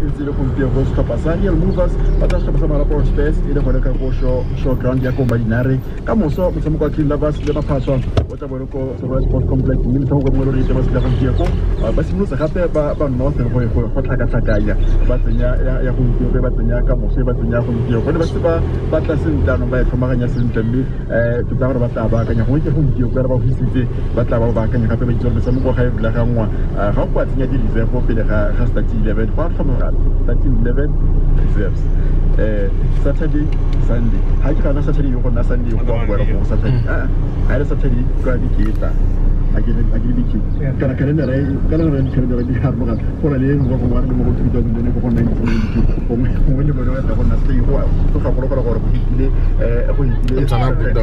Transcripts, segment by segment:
ntse le gompieno go setlhopha sa Real Movers ba tla setlhopha sa Marapo Spurs e le gone ka go showground ya ko Madinare ka moso motshameko wa Green Lovers le Maphaswa o tla bone ko Silver Sport Complex mme motshameko mo re ba se la gompieno ba simolotse gape ba North go tlhakatlhakanya ba tsenya ya gompieno ba tsenya ka moso ba tsenya gompieno go le ba se ba tla sentano ba tlhomaganya sentle mme ke tla gore ba tla ba akanya go ke gompieno ka ba go isitse ba tla ba akanya gape ba itse motshameko ga e bula ga ngwa ga go tsenya di reserve pele ga start 11 ba tlhomagana start 11 reserves Saturday Sunday ha ke kana Saturday go na Sunday go ba go Saturday ha ile Saturday go di kita agili biki kana kalendara di harbo kan ko le ngo ko war mo ko tudo ne ko na ko mo le bolo ta ko na stay ko to ka ko hitile ko hitile sana budda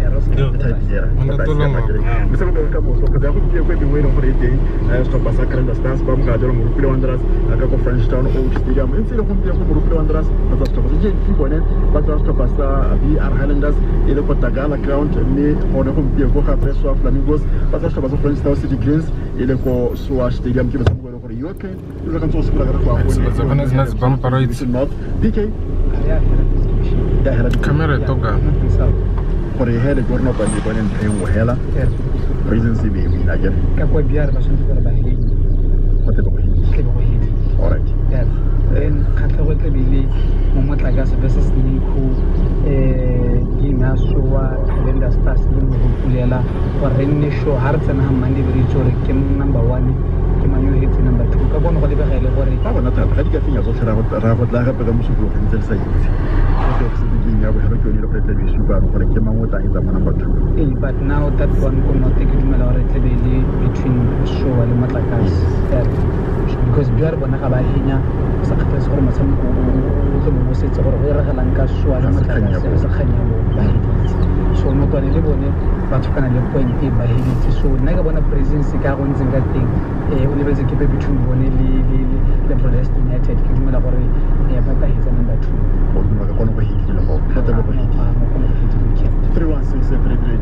misamo ka mo so ka da ko ke ko bi weno ko ite sto pasa kalenda stars ba mo ga jolo mo rupile wanderas aka ko French Town Old Stadium en se ko mbi ko mo rupile wanderas ba sto pasa je ki ko ne ba sto pasa bi Highlanders ile ko Tagala ground ne ona ko mbi ko ka Preswa Flamingos ba sto pasa French Town City Greens ile ko Swa Stadium ke ba mo ko ri yoke ile kan so se la ga ko not PK camera toga gore hele gorno ba di bonen tengo hela reason si be win again ka kwa biar ba shonto ba he what the ke bo he all right yeah then khatla go tlebile mo motlaga se versus Nico gina sowa Calendar Stars le mo pulela wa renne show har tsena ha mandi be re tsore ke number 1 ke manyo hit number 2 ka bona go le begele gore ba bona thata ga di ka fenya zo tshira go tla ga pega mosupo go ntse sa itse ke se di nya go re ke le go tle be suba go re ke mangwe tla itsa number 2 but now that one could not take dumela gore tlebele between show le matlakas because biar bona ga ba hinya sa khatla se gore motshameko o mo setse gore go regalang ka show le matlakas se khanya mo ba hitse so mo twane le bone ba tshwana le point e ba hitse so nna ka bona presence ka go ntse ka teng o lebetse ke be between bone le Forest United ke dumela gore ba ka hitsa number 2 o dumela ka kona go hitile go fata go hitile 316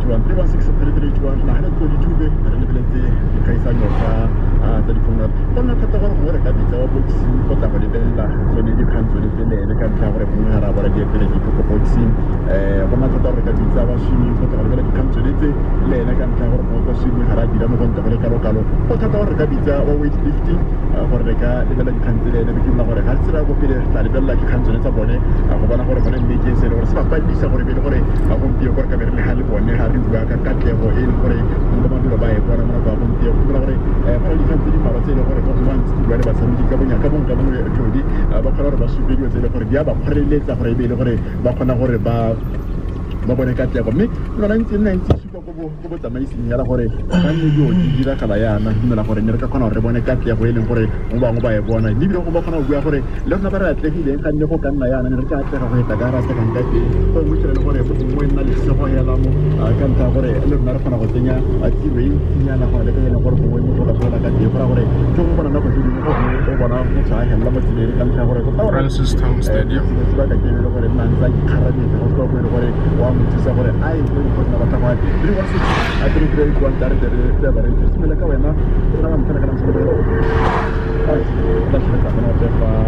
331 na hana ko di tube re le beletse ka isa nyoka tsa difona bona thata gore go re ka bitsa wa boxing go tla go le bella so ne di khantso le tele le ka tla gore mo hara bara di pele di ko boxing bona thata gore ka bitsa ba shini go tla go le di khantso le tse le ena ka tla gore mo shini hara di la mo go tla go le kalo go thata gore ka bitsa wa weightlifting gore re ka le bella di khantso le ene be ke nna gore ga tsira go pele tla le bella di khantso le tsa bone go bona gore bone mme ke se le gore se ba padisa gore be le gore a go mpio gore ka be re le ha le bone ha re bua ka katlego e le gore mo madulo ba e bona mo ba go mpio go gore ba di khantso di mara tse le gore go wants to ba ba samedi ka bonya ka bonka mo jodi ba khona gore ba supediwa tse le gore di a ba kgoreletsa gore be le gore ba khona gore ba bone katlego mme lona ntse supa go tsamaiseng ya la gore ba nne dio di dira kala yana mme la gore ne re ka khona gore bone katlego e leng gore mo bangwe ba e bona le bile go ba khona go bua gore le rona ba re atlegile ga nne go ka nna yana ne re ka atlega go eta ka ra se ka nka teng go mo tsela gore mo nna le se go hela mo ka nta gore le rona re khona go tsenya a tiwe nyana go le ka ene gore mo mo ka sola ka teng gore gore go bona na go di go bona mo tsa hela mo tsile ka nta gore go ta Francis Town Stadium ba ka ke le gore nna ntsa ikharane go go gore wa mo tsa gore ai go na ba ta ba di wa se a tre tre go andare de bare se me la ka wena ra ba mtana ka ntsho ai la se ka bona ba